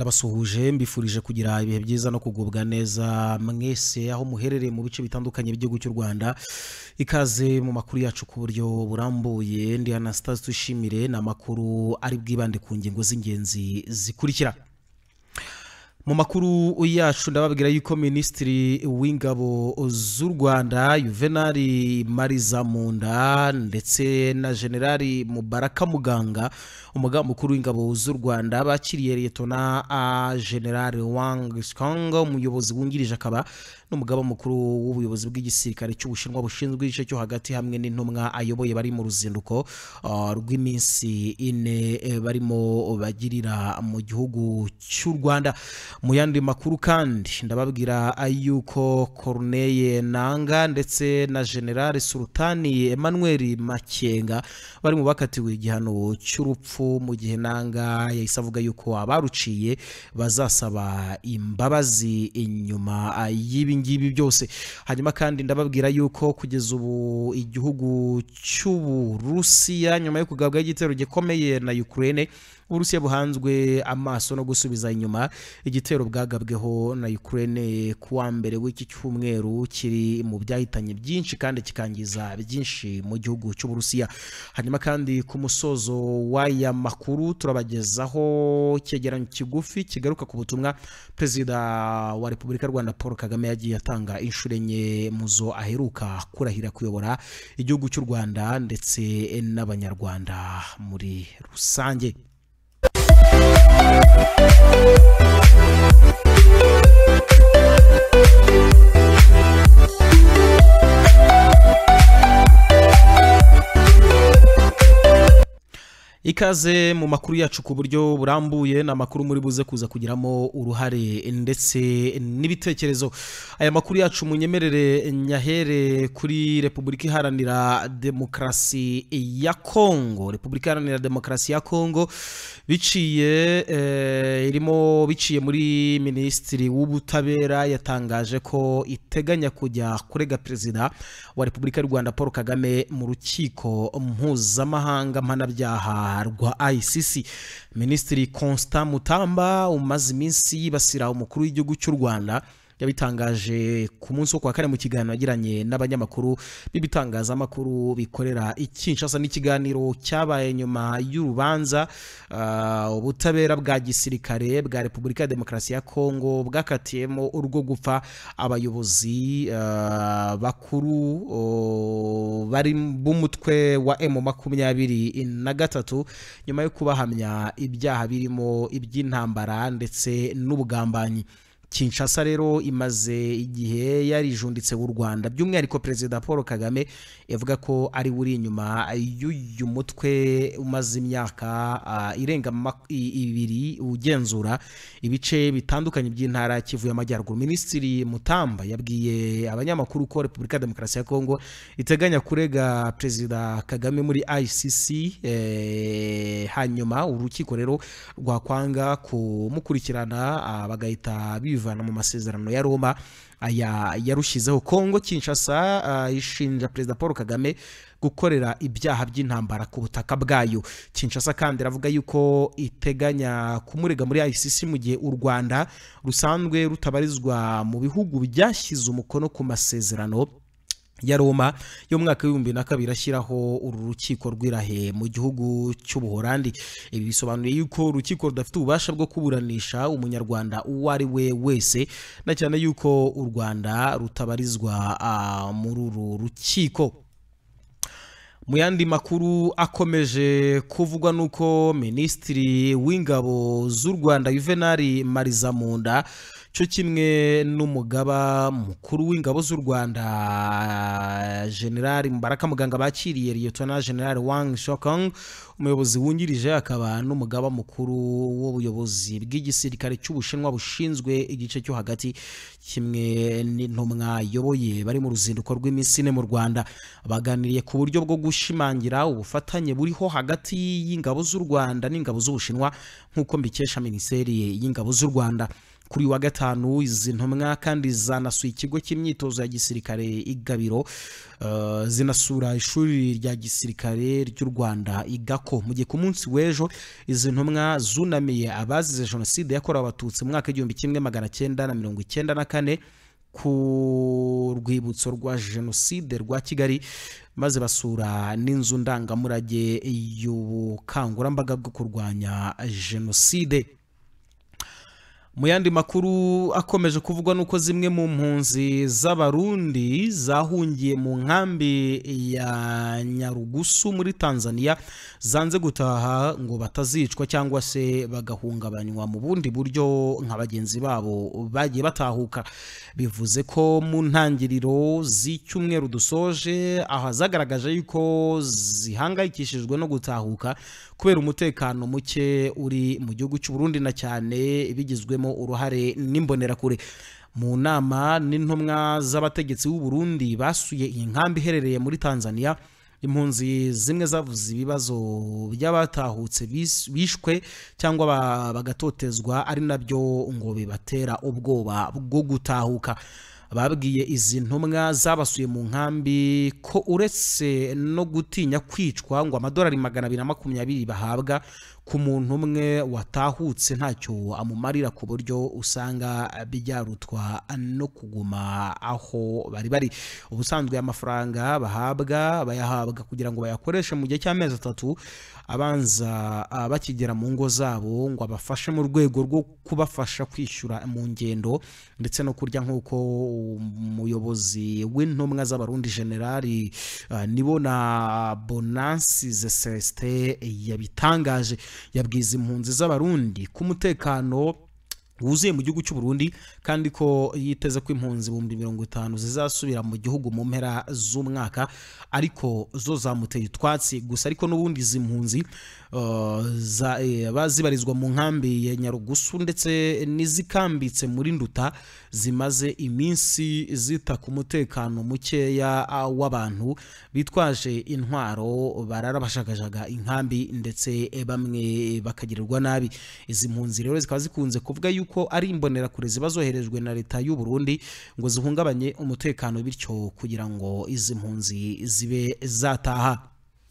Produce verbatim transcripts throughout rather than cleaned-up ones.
ndabasuhuje mbifurije kugira ibihe byiza no kugubwa neza mwese aho muherereye mu bice bitandukanye by'igihugu cy'u Rwanda. Ikaze mu makuru yacu ku buryo burambuye. Ndi Anastase Tushimire na makuru ari bwibande ku ngingo z'ingenzi zikurikira. Mu makuru yacu ndababwira yuko Minisitiri w'Ingabo z'u Rwanda Juvenal Marizamunda ndetse na Generali Mubaraka Muganga umugaba mukuru w'Ingabo z'u Rwanda bakiriye Lieutenant General Wang Shikong umuyobozi wungirije akaba n'umugaba mukuru w'ubuyobozi bw'igisirikare cy'Ubushinwa bushinzwe igice cyo hagati hamwe n'intumwa ayoboye bari mu ruzinduko uh, rw'iminsi ine e, barimo bagirira mu gihugu cy'u Rwanda. Mu yandi makuru kandi ndababwira ayuko Corneille Nanga ndetse na General Sultani Emmanuel Makenga bari mu bakatiwe igihano cy'urupfu mu gihe Nanga yahise avuga yuko abaruciye bazasaba imbabazi inyuma y'ibi ngibi byose. Hanyuma kandi ndababwira yuko kugeza ubu igihugu cy'Uburusiya nyuma yo kugabwa igitero gikomeye na Ukraine, Uburusiya buhanzwe amaso no gusubiza inyuma igitero bwagabweho na Ukraine kuwa mbere w'iki cyumweru kiri mu byahitanye byinshi kandi kikangiza byinshi mu gihugu cy'Uburusiya. Hanyuma kandi ku musozo w'aya makuru turabagezaho cyegeranyo kigufi kigaruka ku butumwa Perezida wa Repubulika y'u Rwanda Paul Kagame yagiye atanga inshuro enye muzo aheruka kurahira kuyobora igihugu cy'u Rwanda ndetse n'abanyarwanda muri rusange. Ikaze mu makuru yacu ku buryo burambuye na makuru muri buze kuza kugiramo uruhare ndetse n'ibitekerezo. Aya makuru yacu munyemerere nyahere kuri Repubulika Iharanira Demokarasi ya Kongo. Repubulika Iharanira Demokarasi ya Kongo biciye eh, irimo biciye muri Minisitiri w'Ubutabera yatangaje ko iteganya kujya kurega Perezida wa Repubulika y'u Rwanda Paul Kagame mu rukiko mpuzamahanga mpanabyaha rwa I C C. Minisitiri Constant Mutamba umaze iminsi yibasira umukuru w'igihugu cy'u Rwanda yabitangaje ku munsi wo kwa kane mu kiganiro yagiranye n'abanyamakuru b'ibitangazamakuru bikorera i Kinshasa. N'ikiganiro cyabaye nyuma y'urubanza uh, ubutabera bwa gisirikare bwa Repubulika ya Demokarasi ya Kongo bwakatiyemo urwo gupfa abayobozi uh, bakuru uh, bari b'umutwe wa M makumyabiri na gatatu nyuma yo kubahamya ibyaha birimo iby'intambara ndetse n'ubugambanyi. Kinshasa rero imaze igihe yarijunditse u Rwanda, by'umwihariko Perezida Paul Kagame yavuga ko ari uri inyuma y'uyu mutwe umaze imyaka uh, irenga ibiri ugenzura ibice bitandukanye by'intara Kivu y'Amajyaruguru. Minisitiri Mutamba yabwiye abanyamakuru ko Repubulika ya Demokarasi ya Kongo iteganya kurega Perezida Kagame muri I C C eh, hanyuma urukiko rero rwakwanga kumukurikirana uh, bagahita bivana mu masezerano ya Roma aya yarushizeho. Kongo Kinshasa uh, ishinja Perezida Paul Kagame gukorera ibyaha by'intambara ku butaka bwayo. Kinshasa kandi ravuga yuko iteganya kumurega muri I C C mu gihe u Rwanda rusanzwe rutabarizwa mu bihugu byashyize umukono ku masezerano ya Roma yo mwaka w'ibihumbi na kabiri ashyiraho uru rukiko rw'Irahe mu gihugu cy'Ubuholandi. Ibi bisobanuye yuko urukiko rudafite ububasha bwo kuburanisha umunyarwanda uwo ari we wese, na cyane yuko u Rwanda rutabarizwa uh, muri uru rukiko. Mu yandi makuru akomeje kuvugwa nuko Minisitiri w'Ingabo z'u Rwanda Juvenal Marizamunda cyo kimwe n'umugaba mukuru w'Ingabo z'u Rwanda General Mubaraka Muganga bakiriye Lieutenant General Wang Shikong umuyobozi wungirije akaba n'umugaba mukuru w'ubuyobozi bw'igisirikare cy'Ubushinwa bushinzwe igice cyo hagati kimwe n'intumwa yoboye bari mu ruzinduko rw'iminsi ine mu Rwanda. Baganiriye ku buryo bwo gushimangira ubufatanye buriho hagati y'ingabo z'u Rwanda n'ingabo z'Ubushinwa nk'uko mbikesha Minisiteri y'Ingabo z'u Rwanda. kuri wa gatanu izi ntumwa kandi zanasuye ikigo cy'imyitozo ya gisirikare igabiro uh, zinasura ishuri rya gisirikare ry'u Rwanda igako. Mu gihe ku munsi w'ejo izi ntumwa zunamiye abazize jenoside yakorewe abatutsi mu mwaka w'igihumbi kimwe magana cyenda na mirongo icyenda na kane ku rwibutso rwa jenoside rwa Kigali, maze basura n'inzu ndangamurage y'ubukangurambaga bwo kurwanya jenoside. Mu yandi makuru akomeje kuvugwa nuko zimwe mu mpunzi z'abarundi zahungiye mu nkambi ya Nyarugusu muri Tanzania zanze gutaha ngo batazicwa cyangwa se bagahungabanywa mu bundi buryo nka bagenzi babo bagiye batahuka. Bivuze ko mu ntangiriro z'icyumweru dusoje aho zagaragaje yuko zihangayikishijwe no gutahuka kubera umutekano muke uri mu gihugu cy'u Burundi na cyane bigizwemo uruhare n'imbonerakure. Mu nama n'intumwa z'abategetsi b'u Burundi basuye iyi nkambi iherereye muri Tanzania, impunzi zimwe zavuze ibibazo by'abatahutse bishwe cyangwa bagatotezwa ari nabyo ngo bibatera ubwoba bwo gutahuka. Babwiye izi ntumwa zabasuye mu nkambi ko uretse no gutinya kwicwa ngo amadolari magana abiri na makumyabiri bahabwa ku muntu umwe watahutse ntacyo amumarira, ku buryo usanga byarutwa no kuguma aho bari bari. Ubusanzwe amafaranga bahabwa bayahabwa kugira ngo bayakoreshe mu gihe cy'amezi atatu abanza bakigera mu ngo zabo, ngo abafashe mu rwego rwo kubafasha kwishyura mu ngendo ndetse no kurya, nk'uko umuyobozi w'intumwa z'abarundi generali uh, Nibona Bonansize Celestin yabitangaje. Yabwiza impunzi z'abarundi ku mutekano wuzuye mu gihugu cy'u Burundi kandi ko yiteze ko impunzi ibihumbi mirongo itanu zizasubira mu gihugu mu mpera z'umwaka, ariko zo zamuteye utwatsi gusa. Ariko n'ubundi izi mpunzi uh, za, eh, bazibarizwa mu nkambi ya Nyarugusu ndetse n'izikambitse muri Nduta zimaze iminsi zita ku mutekano mukeya w'abantu bitwaje intwaro barara bashagajaga inkambi ndetse bamwe bakagirirwa nabi. Izi mpunzi rero zikaba zikunze kuvuga yuko ari imbonerakure ziba zoherejwe na leta y'u Burundi ngo zihungabanye umutekano, bityo kugira ngo izi mpunzi zibe zataha.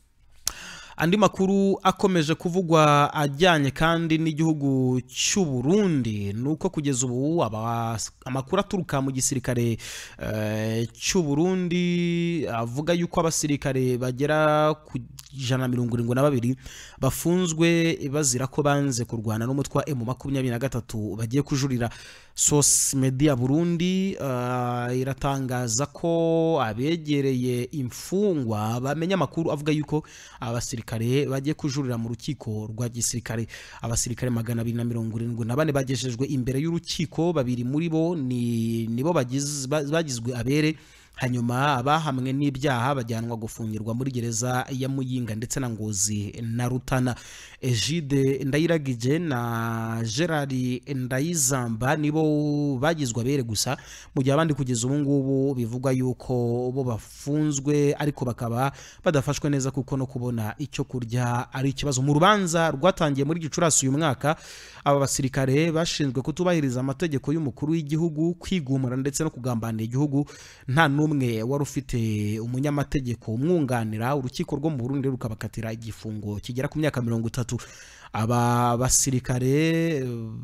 Andi makuru akomeje kuvugwa ajyanye kandi n'igihugu cy'u Burundi nuko kugeza ubu amakuru aturuka mu gisirikare uh, cy'u Burundi avuga yuko abasirikare bagera ku ijana na mirongo irindwi na babiri bafunzwe bazira ko banze kurwana n'umutwe wa M makumyabiri na gatatu bagiye kujurira. Source Media Burundi uh, iratangaza ko abegereye imfungwa bamenya amakuru avuga yuko abasirikare bagiye kujurira mu rukiko rwa gisirikare. Abasirikare magana abiri na mirongo irindwi na bane bagejejwe imbere y'urukiko, babiri muri bo ni nibo bagizwe abere, hanyuma abahamwe n'ibyaha bajyanwa gufungirwa muri gereza ya Muyinga ndetse na Ngozi na Rutana. Egide Ndayiragije na Gerard Ndayizamba nibo bagizwe abere gusa, mu gihe abandi kugeza ubu ngubu bivugwa yuko bo bafunzwe ariko bakaba badafashwe neza kuko no kubona icyo kurya ari ikibazo. Mu rubanza rwatangiye muri Gicurasi uyu mwaka, aba basirikare bashinzwe kutubahiriza amategeko y'umukuru w'igihugu, kwigumura ndetse no kugambanira igihugu. Nta n'umwe wari ufite umunyamategeko umwunganira. Urukiko rwo mu Burundi rukabakatira igifungo kigera ku myaka mirongo itatu. Aba basirikare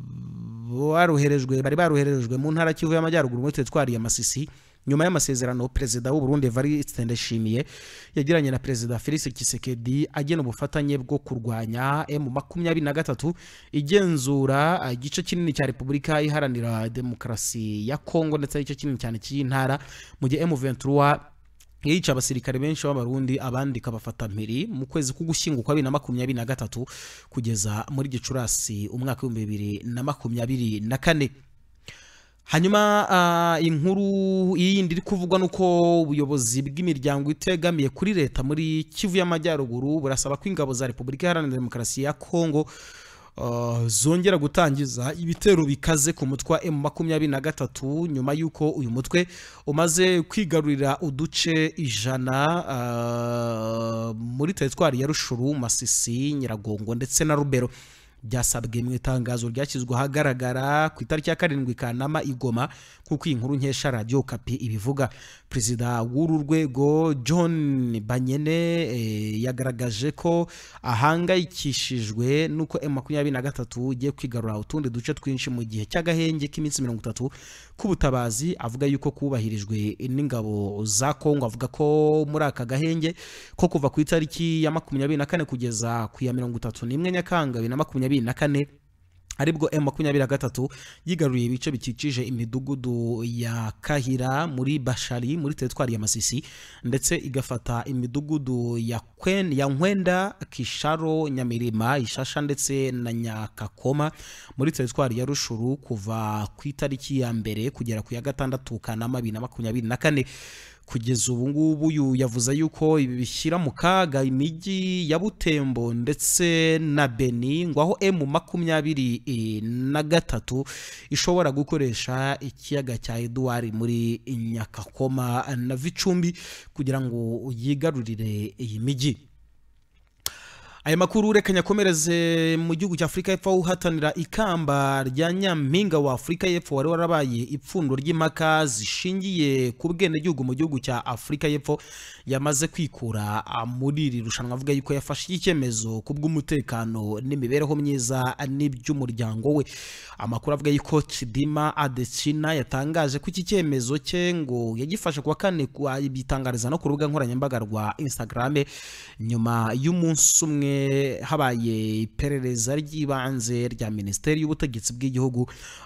baruherejwe bari baruherejwe mu ntara Kivu y'Amajyaruguru muri teritwari ya Masisi nyuma y'amasezerano Perezida w'u Burundi Evariste Ndayishimiye yagiranye na Perezida Felix Tshisekedi agena ubufatanye bwo kurwanya M makumyabiri na gatatu igenzura igice kinini cya Repubulika Iharanira Demokarasi ya Kongo ndetse igice kinini cyane cy'intara, mu gihe M vingt trois yica abasirikare benshi b'abarundi abandi kabafata mpiri mu kwezi k'ugushyingo kwa bibiri na makumyabiri na gatatu kugeza muri Gicurasi umwaka w'ibihumbi bibiri na makumyabiri na kane. Hanyuma uh, inkuru yindi iri kuvugwa nuko ubuyobozi bw'imiryango itegamiye kuri leta muri Kivu y'Amajyaruguru burasaba ko ingabo za Repubulika Iharanira Demokarasi ya Kongo Uh, zongera gutangiza ibitero bikaze ku mutwe wa M makumyabiri na gatatu nyuma yuko uyu mutwe umaze kwigarurira uduce ijana uh, muri teritwari ya Rushuru, Masisi, Nyiragongo ndetse na Rubero. byasabwe mu itangazo ryashyizwe ahagaragara ku itariki ya karindwi Kanama Igoma kuko iyi nkuru nkesha Radio Okapi ibivuga. Perezida w'uru rwego John Banyene e, yagaragaje ko ahangayikishijwe nuko M makumyabiri na gatatu ugiye kwigarura utundi duce twinshi mu gihe cy'agahenge k'iminsi mirongo itatu k'ubutabazi, avuga yuko kubahirijwe n'ingabo za Kongo. Avuga ko muri aka gahenge ko kuva ku itariki ya makumyabiri na kane kugeza ku ya mirongo itatu n'imwe Nyakanga bibiri na makumyabiri na kane aribwo M makumyabiri na gatatu yigaruriye ibice bikikije imidugudu ya Kahira muri Bashari muri teritwari ya Masisi, ndetse igafata imidugudu ya Kwen ya Nkwenda, Kisharo, Nyamirima, Ishasha ndetse na Nyakakoma muri teritwari ya Rushuru kuva ku itariki ya mbere kugera ku ya gatandatu Kanama bibiri na makumyabiri na kane. Kugeza ubu ngubu uyu yavuze yuko ibi bishyira mu kaga imijyi ya Butembo ndetse na Beni, ngo aho M makumyabiri na gatatu ishobora gukoresha ikiyaga cya Edouard muri Nyakakoma na Vicumbi kugira ngo yigarurire iyi mijyi. Aya makuru reka nyakomereze mu gihugu cya Afrika y'Epfo uhatanira ikamba rya Nyampinga wa Afrika y'Epfo wari warabaye ipfundo ry'impaka zishingiye ku bwene gihugu mu gihugu cya Afrika y'Epfo yamaze kwikura muri iri rushanwa, avuga yuko yafashe icyemezo kubw'umutekano n'imibereho myiza n'iby'umuryango we. Amakuru avuga yuko Chidima Adesina yatangaje ko iki cyemezo cye ngo yagifashe kuwa kane bitangariza no ku rubuga nkoranyambaga rwa Instagram nyuma y'umunsi umwe habaye iperereza ry'ibanze rya Minisiteri y'Ubutegetsi bw'igihugu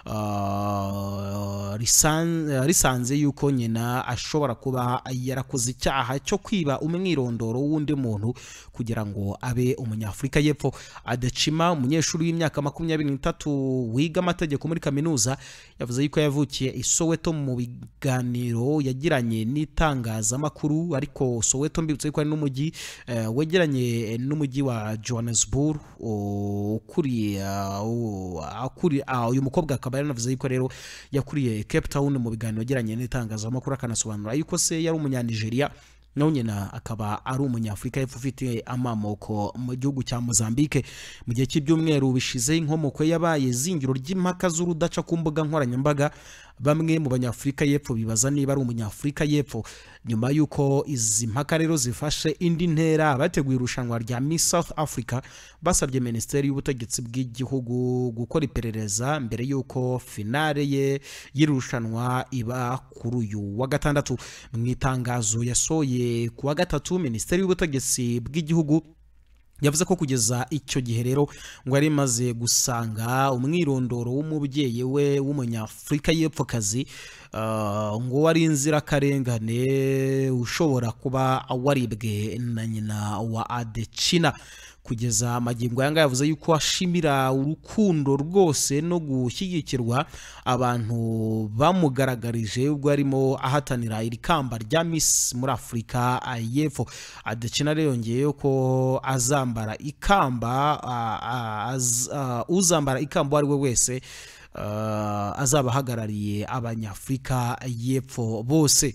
uh, risanze yuko nyina ashobora kuba yarakoze icyaha cyo kwiba umwirondoro w'undi muntu kugira ngo abe umunyafrika y'Epfo. Adechima, umunyeshuri w'imyaka makumyabiri n'itatu wiga amategeko muri kaminuza, yavuze yuko yavukiye i Soweto mu biganiro yagiranye n'itangazamakuru, ariko Soweto mbibutse ko ari n'umujyi uh, wegeranye n'umujyi wa Johannesburg ukuriye akuri uyu mukobwa akaba yaranavuze yuko rero yakuriye Cape Town mu biganiro yagiranye n'itangazamakuru, akanasobanura yuko se yari umunyanigeria nawe nyina akaba ari umunyafrika y'Epfo ufite amamoko mu gihugu cya Mozambique. Mu gihe cy'ibyumweru bishize inkomoko yabaye zingiro ry'impaka z'urudaca ku mbuga nkoranyambaga, bamwe mu banyafrika y'Epfo bibaza niba ari umunyafrika y'Epfo. Nyuma yuko izi mpaka rero zifashe indi ntera, abateguye irushanwa rya Miss South Africa basabye Minisiteri y'Ubutegetsi bw'igihugu gukora iperereza mbere yuko finale ye y'irushanwa iba kuri uyu wa gatandatu. Mu itangazo yasoye ku wa gatatu, Minisiteri y'Ubutegetsi bw'igihugu yavuze ko kugeza icyo gihe rero ngo ari maze gusanga umwirondoro w'umubyeyi we w'umunyafrika y'Epfo kazi uh, ngo wari inzirakarengane ushobora kuba waribwe na nyina wa Adechina. Kugeza amagingo yanga yavuze yuko ashimira urukundo rwose no gushyigikirwa abantu bamugaragarije ubwo arimo ahatanira iri kamba rya Miss muri Afrika y'Epfo. Adechina rero yongeye ko azambara ikamba uh, az, uh, uzambara ikamba ari we wese uh, azaba hagarariye abanyafrika y'Epfo bose.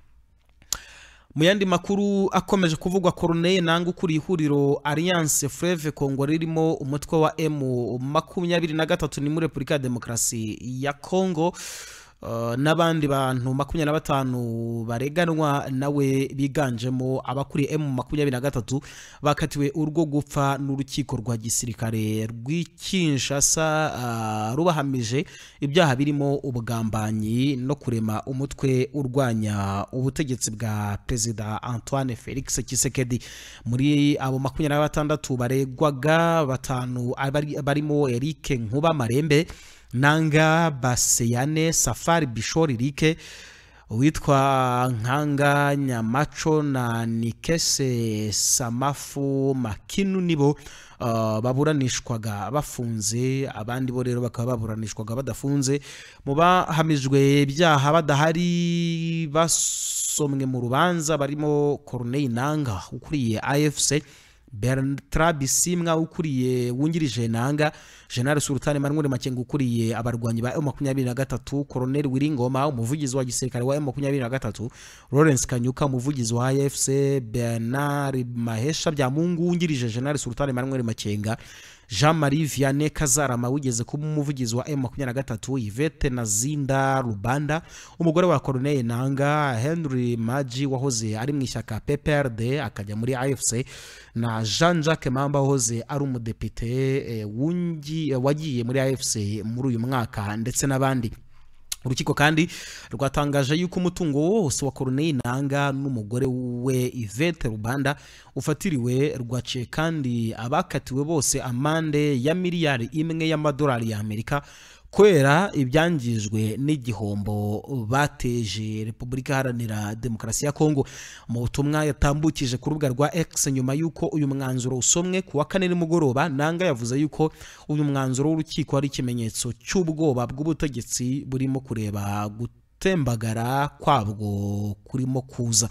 Mu yandi makuru akomeje kuvugwa, Corneille Nangaa ukuriye ihuriro Alliance Fleuve Congo ririmo umutwe wa M makumyabiri na gatatu ni muri Repubulika ya Demokarasi ya Congo uh, n'abandi bantu makumyabiri na batanu bareganwa nawe biganjemo abakuriye M makumyabiri na gatatu bakatiwe urwo gupfa n'urukiko rwa gisirikare rw'Kinshasa uh, rubahamije ibyaha birimo ubugambanyi no kurema umutwe urwanya ubutegetsi bwa Perezida Antoine Felix Tshisekedi. Muri abo makumyabiri na batandatu baregwaga, batanu barimo Eric Nkuba Marembe, Nanga Baseyane, Safari Bishori Rike, witwa Nkanga Nyamacho na Nikese Samafu Makinu nibo uh, baburanishwaga bafunze, abandi bo rero bakaba baburanishwaga badafunze. Mu bahamijwe ibyaha badahari basomwe mu rubanza barimo Corneille Nangaa ukuriye A F C, Bertrand Bisimwa ukuriye wungirije Nangaa, General Sultan Emmanuel Makenga ukuriye abarwanyi ba M makumyabiri na gatatu, Colonel Wiringoma umuvugizi wa gisirikare wa M makumyabiri na gatatu, Lawrence Kanyuka umuvugizi wa A F C, Bernard Mahesha Byamungu wungirije General Sultan Emmanuel Makenga, Jean Marie Vianney Kazarama wigeze kuba umuvugizi wa M makumyabiri na gatatu, Yvette Nazinda Rubanda umugore wa Corneille Nangaa, Henry Maji wahoze ari mu ishyaka P P R D akajya muri A F C, na Jean Jacques Mamba wahoze ari umudepite e, wungi e, wagiye muri A F C muri uyu mwaka ndetse n'abandi. Urukiko kandi rwatangaje yuko umutungo wose wa Corneille Nangaa n'umugore we Yvette Rubanda ufatiriwe rwaciye kandi abakatiwe bose amande ya miliyari imwe y'amadolari ya Amerika kwera ibyangijwe n'igihombo bateje Repubulika Iharanira Demokarasi ya Kongo. Mu butumwa yatambukije ku rubuga rwa X nyuma yuko uyu mwanzuro usomwe ku wa kane nimugoroba, Nangaa yavuze yuko uyu mwanzuro w'urukiko ari ikimenyetso cy'ubwoba bw'ubutegetsi burimo kureba gutembagara kwabwo kurimo kuza.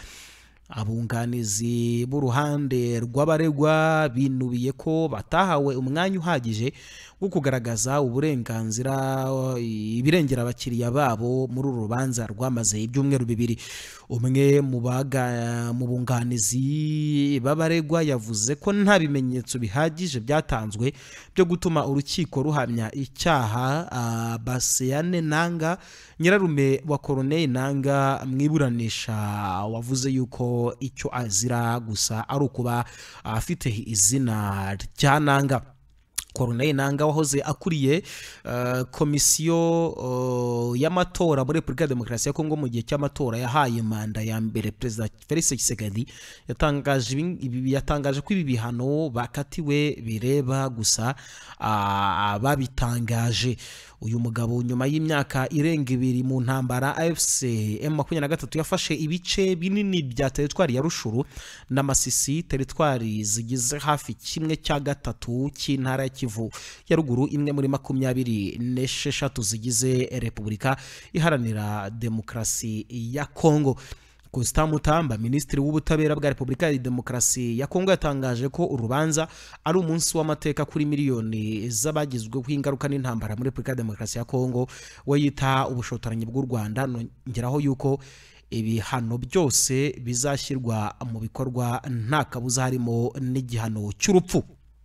Abunganizi b'uruhande rw'abaregwa binubiye ko batahawe umwanya uhagije wo kugaragaza uburenganzira ibirengera abakiriya babo muri uru rubanza rwamaze ibyumweru bibiri. Umwe mu baga mu bunganizi b'abaregwa yavuze ko nta bimenyetso bihagije byatanzwe byo gutuma urukiko ruhamya icyaha Baseane Nangaa, nyirarume wa Corneille Nangaa, mwiburanisha wavuze yuko icyo azira gusa ari ukuba afite izina rya Nangaa. Corneille Nangaa wahoze akuriye uh, komisiyo uh, y'amatora muri Repubulika ya Demokarasi ya Kongo mu gihe cy'amatora yahaye manda ya mbere Perezida Felix Tshisekedi, yatangaje ibi yatangaje ko ibi bihano bakatiwe bireba gusa uh, babitangaje. Uyu mugabo nyuma y'imyaka irenga ibiri mu ntambara, A F C M makumyabiri na gatatu yafashe ibice binini bya teritwari ya Rushuru na Masisi, teritwari zigize hafi kimwe cya gatatu cy'intara ya Kivu ya ruguru, imwe muri makumyabiri n'esheshatu zigize Repubulika Iharanira Demokarasi ya Kongo. Constant Mutamba, Minisitiri w'Ubutabera bwa Repubulika ya Demokarasi ya Kongo, yatangaje ko urubanza ari umunsi w'amateka kuri miliyoni z'abagizweho ingaruka n'intambara muri Repubulika ya Demokarasi ya Kongo, we yita ubushotoranyi bw'u Rwanda. Nongeraho yuko ibihano byose bizashyirwa mu bikorwa nta kabuza, harimo n'igihano cy'urupfu.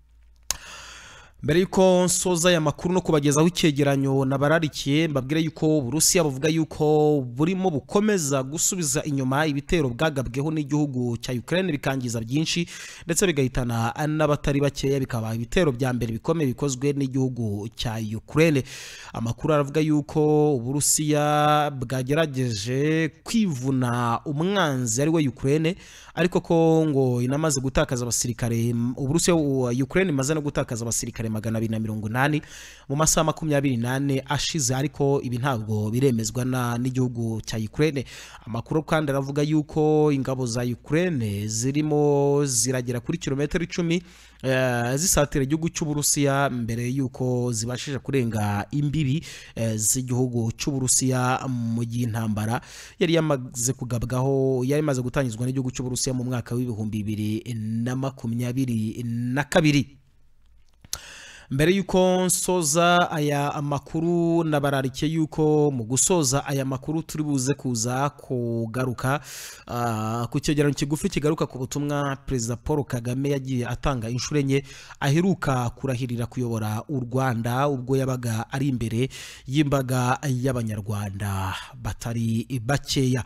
Mbere yuko nsoza ya makuru no kubagezaho icyegeranyo nabararikiye, mbabwire yuko Burusiya buvuga yuko burimo bukomeza gusubiza inyuma ibitero bwagabweho n'igihugu cya Ukraine bikangiza byinshi ndetse bigahitana n'abatari bakeya, bikaba ibitero bya mbere bikomeye bikozwe n'igihugu cya Ukraine. Amakuru aravuga yuko Burusiya bwagerageje kwivuna umwanzi ari we Ukraine, ariko ko ngo inamaze gutakaza abasirikare. Uburusiya Ukraine imaze no gutakaza abasirikare magana abiri na mirongo inani mu masaha makumyabiri n'ane ashize, ariko ibi ntabwo biremezwa na n'igihugu cya Ukraine. Amakuru kandi aravuga yuko ingabo za Ukraine zirimo ziragera kuri kilometero icumi uh, zisatira igihugu cy'Uburusiya mbere yuko zibashije kurenga imbibi uh, z'igihugu cy'Uburusiya mu gihe intambara yari yamaze kugabwaho yari imaze gutangizwa n'igihugu cy'Uburusiya mu mwaka w'ibihumbi bibiri na makumyabiri na kabiri. Mbere yuko nsoza aya amakuru nabararike yuko mu gusoza aya makuru turi buze kuza kugaruka uh, ku cyegeranyo kigufi kigaruka ku butumwa Perezida Paul Kagame yagiye atanga inshuro enye aheruka kurahirira kuyobora u Rwanda ubwo yabaga ari imbere y'imbaga y'abanyarwanda batari bakeya.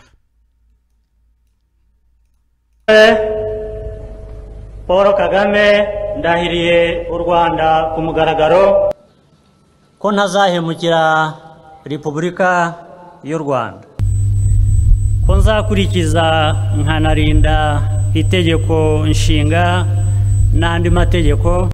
Paul Kagame ndahiriye u Rwanda ku mugaragaro ko ntazahemukira Repubulika y'u Rwanda, ko nzakurikiza nkanarinda itegeko nshinga n'andi mategeko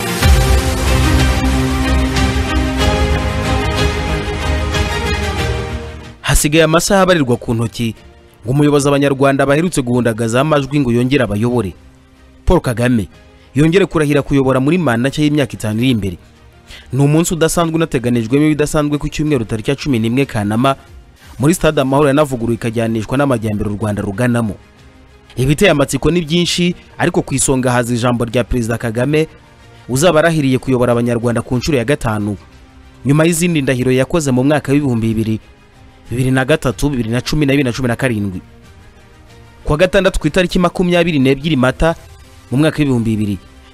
hasigaye amasaha abarirwa ku ntoki ngo umuyobozi abanyarwanda baherutse guhundagaza amajwi ngo yongere abayobore. Paul Kagame yongere kurahira kuyobora muri manda nshya y'imyaka itanu iri imbere. Ni umunsi udasanzwe unateganijwemo ibidasanzwe ku cyumweru tariki ya cumi n'imwe Kanama muri stade Amahoro yanavuguruye ikajyanishwa n'amajyambere u Rwanda ruganamo. Ibiteye amatsiko ni byinshi, ariko ku isonga haza ijambo rya Perezida Kagame uzaba arahiriye kuyobora abanyarwanda ku nshuro ya gatanu nyuma y'izindi ndahiro yakoze mu mwaka w'ibihumbi bibiri bibiri na gatatu bibiri na cumi na bibiri na cumi na karindwi. Kwa gatandatu ku itariki makumyabiri n'ebyiri Mata mu mwaka w'ibihumbi bibiri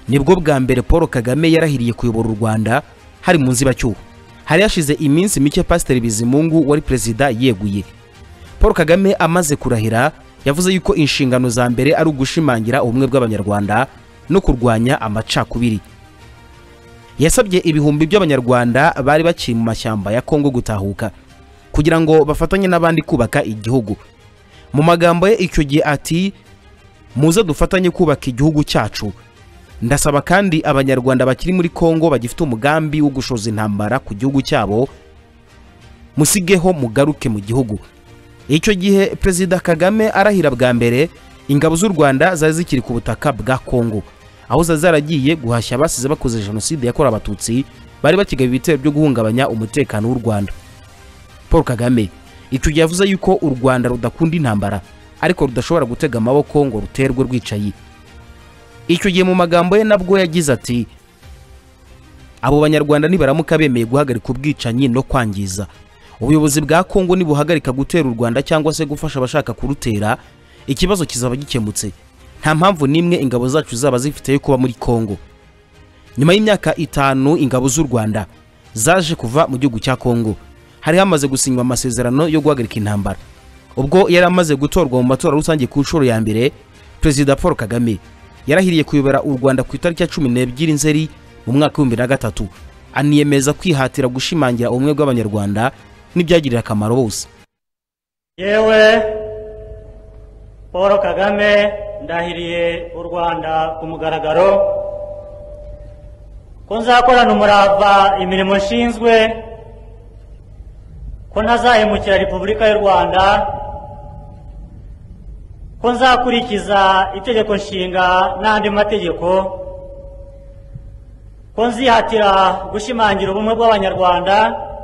nibwo bwa mbere Paul Kagame yarahiriye kuyobora u Rwanda hari mu nzibacyuho. Hari yashize iminsi mike Pasiteri Bizimungu wari perezida yeguye. Paul Kagame amaze kurahira yavuze yuko inshingano za mbere ari ugushimangira ubumwe bw'abanyarwanda no kurwanya amacakubiri. Yasabye ibihumbi by'abanyarwanda bari bakiri mu mashyamba ya Kongo gutahuka kugira ngo bafatanye n'abandi kubaka igihugu. Mu magambo ye icyo gihe ati, muze dufatanye kubaka igihugu cyacu. Ndasaba kandi abanyarwanda bakiri muri Kongo bagifite umugambi wo gushoza intambara ku gihugu cyabo, musigeho mugaruke mu gihugu. Icyo gihe Perezida Kagame arahira bwa mbere, ingabo z'u Rwanda zari zikiri ku butaka bwa Kongo, aho zaragiye guhashya abasize bakoze jenoside yakorewe abatutsi bari bakigaba ibitero byo guhungabanya umutekano w'u Rwanda. Paul Kagame icyo gihe yavuze yuko u Rwanda rudakunda intambara ariko rudashobora gutega amaboko ngo ruterwe rwicaye. Icyo gihe mu magambo ye nabwo yagize ati, abo banyarwanda nibaramuka bemeye guhagarika ubwicanyi no kwangiza, ubuyobozi bwa Kongo nibuhagarika gutera u Rwanda cyangwa se gufasha abashaka kurutera, ikibazo kizaba gikemutse. Nta mpamvu nimwe ingabo zacu zaba zifite yo kuba muri Kongo. Nyuma y'imyaka itanu ingabo z'u Rwanda zaje kuva mu gihugu cya Kongo, hari hamaze gusinywa amasezerano yo guhagarika intambara. Ubwo yari amaze gutorwa mu matora rusange ku nshuro ya mbere, Perezida Paul Kagame yarahiriye kuyobora u Rwanda ku itariki ya cumi n'ebyiri Nzeri mu mwaka w'ibihumbi bibiri na gatatu, aniyemeza kwihatira gushimangira ubumwe bw'abanyarwanda n'ibyagirira akamaro bose. Yewe Paul Kagame ndahiriye u Rwanda ku mugaragaro ko nzakorana umurava imirimo nshinzwe, ko ntazahemukira Repubulika y'u Rwanda, ko nzakurikiza itegeko nshinga n'andi mategeko, ko nzihatira gushimangira ubumwe bw'abanyarwanda,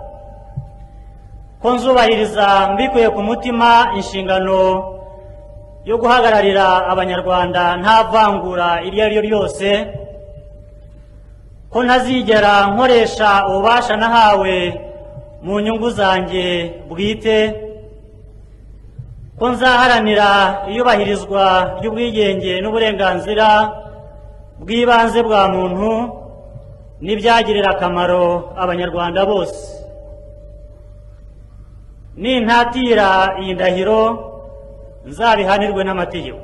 ko nzubahiriza mbikuye ku mutima inshingano yo guhagararira abanyarwanda nta vangura iryo ari ryo ryose, ko ntazigera nkoresha ububasha nahawe mu nyungu zanjye bwite, ko nzaharanira iyubahirizwa ry'ubwigenge n'uburenganzira bw'ibanze bwa muntu n'ibyagirira akamaro abanyarwanda bose. Nintatira iyi ndahiro nzabihanirwe n'amategeko.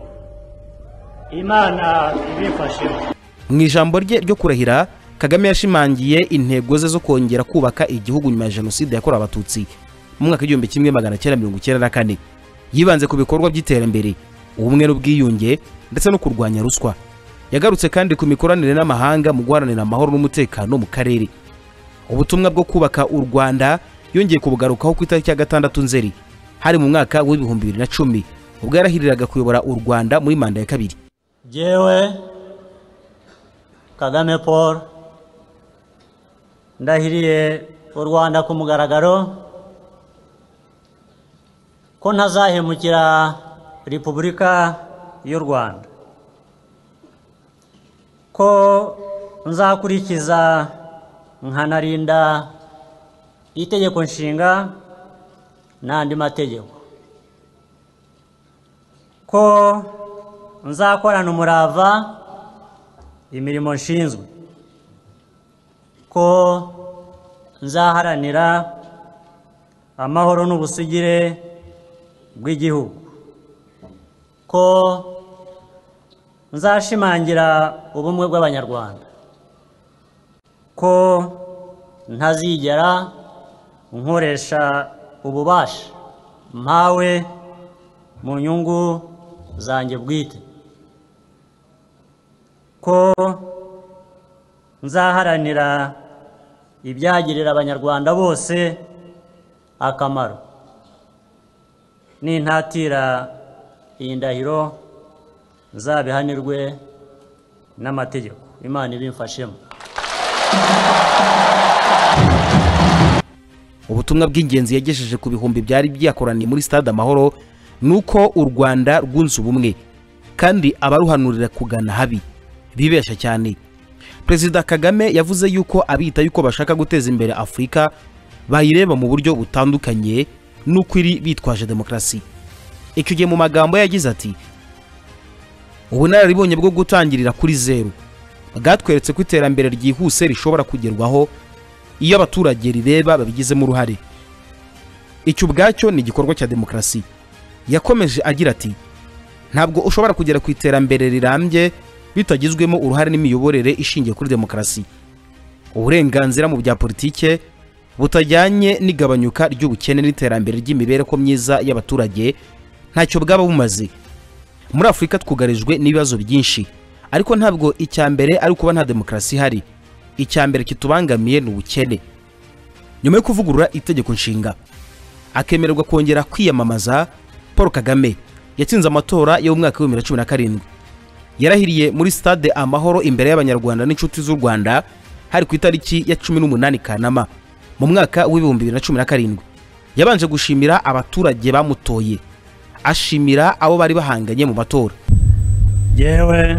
Imana ibifashemo. Mu ijambo rye ryo kurahira, Kagame yashimangiye intego ze zo kongera kubaka igihugu nyuma ya jenoside yakorewe abatutsi mu mwaka w'igihumbi kimwe magana cyenda mirongo icyenda na kane. Yibanze ku bikorwa by'iterambere, ubumwe n'ubwiyunge ndetse no kurwanya ruswa. Yagarutse kandi ku mikoranire n'amahanga mu guharanira amahoro n'umutekano mu karere. Ubutumwa bwo kubaka u Rwanda yongeye kubugarukaho ku itariki ya gatandatu Nzeri hari mu mwaka w'ibihumbi bibiri na cumi, ubwo yarahiriraga kuyobora u Rwanda muri manda ya kabiri. Jewe Kagame Paul ndahiriye u Rwanda ku mugaragaro ko ntazahemukira Repubulika y'u Rwanda, ko nzakurikiza nkanarinda itegeko nshinga n'andi mategeko, ko nzakorana umurava imirimo nshinzwe, ko nzaharanira amahoro n'ubusugire bw'igihugu, ko nzashimangira ubumwe bw'abanyarwanda, ko ntazigera nkoresha ububasha mpawe mu nyungu zanjye bwite, ko nzaharanira ibyagirira abanyarwanda bose akamaro. Nintatira iyi ndahiro nzabihanirwe n'amategeko. Imana ibimfashemo. Ubutumwa bw'ingenzi yagejeje ku bihumbi byari byakoraniye muri Stade Amahoro nuko u Rwanda rwunze ubumwe kandi abaruhanurira kugana habi bibeshya cyane. Perezida Kagame yavuze yuko abita yuko bashaka guteza imbere Afurika bayireba mu buryo butandukanye nuko iri bitwaje demokrasi. Icyo gihe mu magambo yagize ati, ubunararibonye bwo gutangirira kuri zero bwatweretse ko iterambere ryihuse rishobora kugerwaho iyo abaturage rireba babigizemo uruhare. Icyo ubwacyo ni igikorwa cya demokarasi. Yakomeje agira ati ntabwo ushobora kugera ku iterambere rirambye bitagizwemo uruhare n'imiyoborere ishingiye kuri demokarasi. Uburenganzira mu bya politike butajyanye n'igabanyuka ry'ubukene n'iterambere ry'imibereho myiza y'abaturage ntacyo bwaba bumaze. Muri Afurika twugarijwe n'ibibazo byinshi, ariko ntabwo icyambere ari kuba nta demokarasi hari. Icyambere kitubangamiye ni ubukene. Nyuma yo kuvugurura itegeko nshinga akemererwa kongera kwiyamamaza, Paul Kagame yatsinze amatora yo mu mwaka wa bibiri na cumi na karindwi. Yarahiriye muri stade Amahoro imbere y'abanyarwanda n'inshuti z'u Rwanda hari ku itariki ya cumi n'umunani Kanama mu mwaka w'ibihumbi bibiri na cumi na karindwi. Yabanje gushimira abaturage bamutoye, ashimira abo bari bahanganye mu matora. Yewe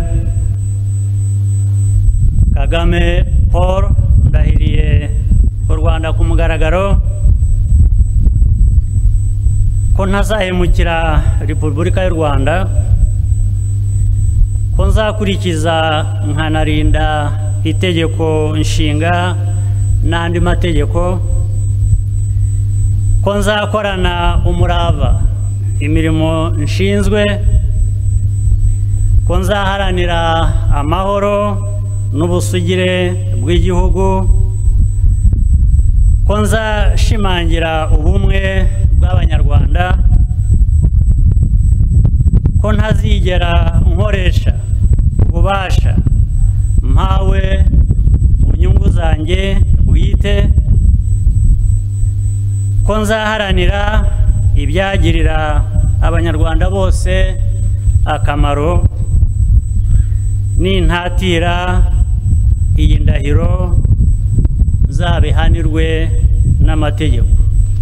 Kagame Paul ndahiriye u Rwanda ku mugaragaro ko ntazahemukira Repubulika y'u Rwanda, ko nzakurikiza nkanarinda itegeko nshinga n'andi mategeko, ko nzakorana umurava imirimo nshinzwe, ko nzaharanira amahoro n'ubusugire bw'igihugu, ko nzashimangira ubumwe bw'abanyarwanda, ko ntazigera nkoresha ububasha mpawe mu nyungu zanjye bwite, ko nzaharanira ibyagirira abanyarwanda bose akamaro, nintatira iyi ndahiro zabihanirwe n'amategeko.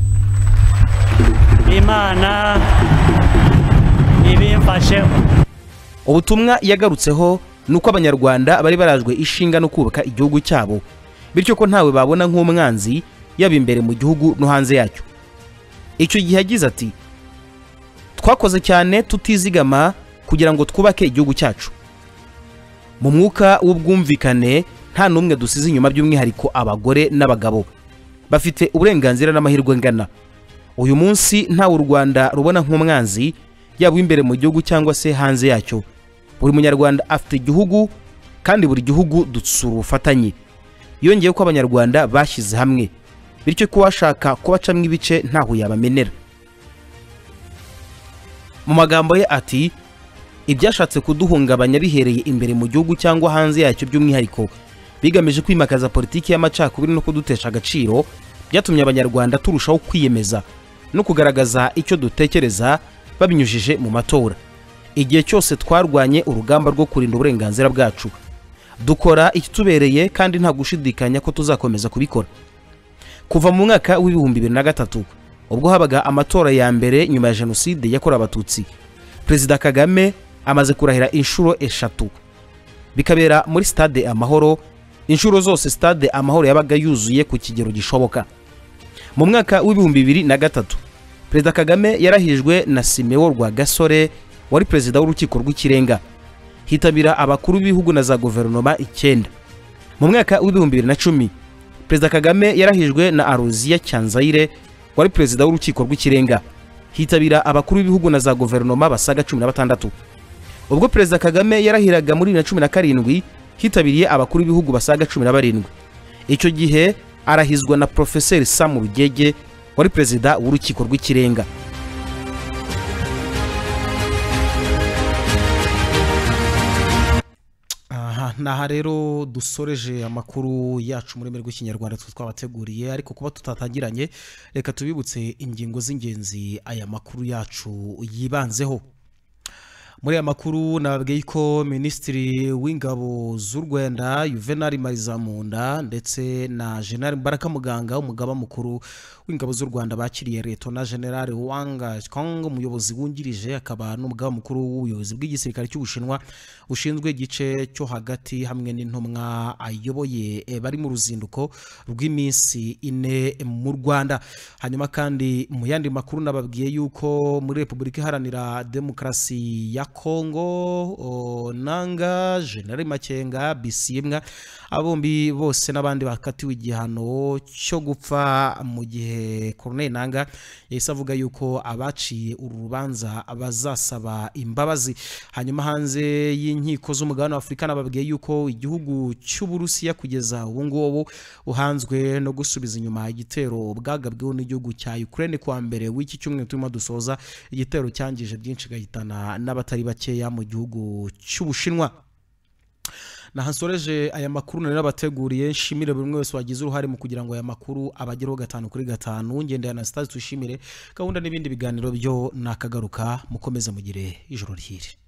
Imana ibimfasheho. Ubutumwa yagarutseho nuko abanyarwanda bari barajwe ishinga no kubaka igihugu cyabo, bityo ko ntawe babona nk'umwanzi yaba imbere mu gihugu no hanze yacyo. Icyo gihe yagize ati twakoze cyane tutizigama kugira ngo twubake igihugu cyacu. Mu mwuka w'ubwumvikane nta numwe dusize inyuma, by'umwihariko abagore n'abagabo bafite uburenganzira n'amahirwe ngana. Uyu munsi nta u Rwanda rubona nk'umwanzi yaba imbere mu gihugu cyangwa se hanze yacyo. Buri munyarwanda afite igihugu kandi buri gihugu dutsura ubufatanye. Yongeye ko abanyarwanda bashyize hamwe, bityo ko washaka kubacamwe ibice ntaho yabamenera. Mu magambo ye ati ibyashatse kuduhungabanya bihereye imbere mu gihugu cyangwa hanze yacyo, by'umwihariko bigamije kwimakaza politiki y'amacakubiri no kudutesha agaciro, byatumye abanyarwanda turushaho kwiyemeza no kugaragaza icyo dutekereza babinyujije mu matora. Igihe cyose twarwanye urugamba rwo kurinda uburenganzira bwacu, dukora ikitubereye kandi nta gushidikanya ko tuzakomeza kubikora. Kuva mu mwaka w'ibihumbi bibiri na gatatu ubwo habaga amatora ya mbere nyuma ya jenoside yakorewe Abatutsi, Perezida Kagame amaze kurahira inshuro eshatu, bikabera muri stade Amahoro. Inshuro zose stade Amahoro yabaga yuzuye ku kigero gishoboka. Mu mwaka w'ibihumbi bibiri na gatatu Perezida Kagame yarahijwe na Simeon Rwagasore wari perezida w'urukiko rw'ikirenga, hitabira abakuru b'ibihugu na za guverinoma icyenda. Mu mwaka w'ibihumbi bibiri na cumi Perezida Kagame yarahijwe na Aloysia Cyanzayire wari perezida w'urukiko rw'ikirenga, hitabira abakuru b'ibihugu na za guverinoma basaga cumi na batandatu. Ubwo Perezida Kagame yarahiraga muri bibiri na cumi na karindwi hitabiriye abakuru b'ibihugu basaga cumi na barindwi. Icyo gihe arahizwa na Professeur Sam Rugege wari perezida w'urukiko rw'ikirenga. Aha naha rero dusoreje amakuru yacu muri rwego rw'ikinyarwanda twabateguriye, ariko kuba tutatangiranye reka tubibutse ingingo z'ingenzi aya makuru yacu yibanzeho. Muri aya makuru nababwiye ko Minisitiri w'Ingabo z'u Rwanda Juvenal Marizamunda ndetse na General Mbaraka Muganga umugaba mukuru w'ingabo z'u Rwanda bakiriye Lieutenant General Wang Kong umuyobozi wungirije akaba n'umugaba mukuru w'ubuyobozi bw'igisirikare cy'Ubushinwa ushinzwe igice cyo hagati hamwe n'intumwa ayoboye bari mu ruzinduko rw'iminsi ine mu Rwanda. Hanyuma kandi mu yandi makuru nababwiye yuko muri Repubulika Iharanira Demokarasi ya Kongo Nanga General Makenga Bisimwa abombi bose n'abandi bakatiwe igihano cyo gupfa mu gihe Colonel Nanga yahise avuga yuko abaciye urubanza bazasaba imbabazi. Hanyuma hanze y'inkiko z'umugabane wa Afurika nababwiye yuko igihugu cy'Uburusiya kugeza ubu ngubu uhanzwe no gusubiza inyuma igitero bwagabweho n'igihugu cya Ukraine kwa mbere w'iki cyumweru turimo dusoza, igitero cyangije byinshi gahitana n'abatari bakeya mu gihugu cy'Ubushinwa. Nahansoreje aya makuru nari nabateguriye, nshimire buri wese wagize uruhare mu kugira ngo aya makuru abagereho gatanu kuri gatanu. Ngende Anastase tushimire gahunda n'ibindi biganiro byo nakagaruka, mukomeze mugire ijoro ryire.